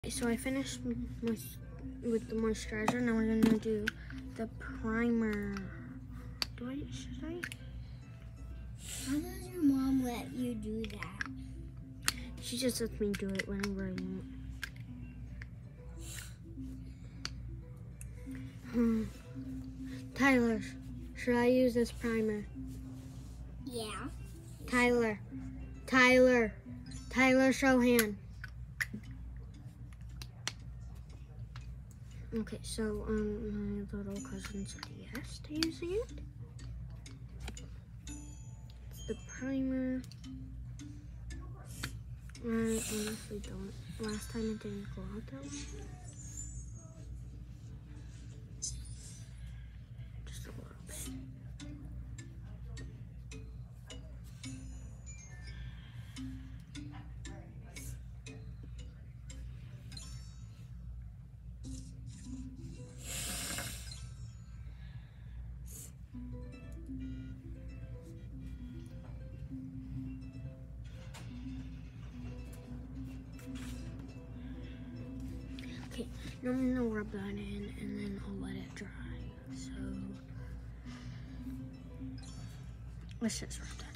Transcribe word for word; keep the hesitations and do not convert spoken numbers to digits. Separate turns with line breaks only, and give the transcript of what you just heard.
So I finished my, with the moisturizer. Now we're gonna do the primer. Do I? Should I?
How does your mom let you do that?
She just lets me do it whenever I want. Hmm. Tyler, should I use this primer?
Yeah.
Tyler, Tyler, Tyler, show hand. Okay, so um, my little cousin said yes to using it. It's the primer. I honestly don't. Last time it didn't go out that way. Just a little bit. Okay, now I'm gonna rub that in and then I'll let it dry. So let's just rub that.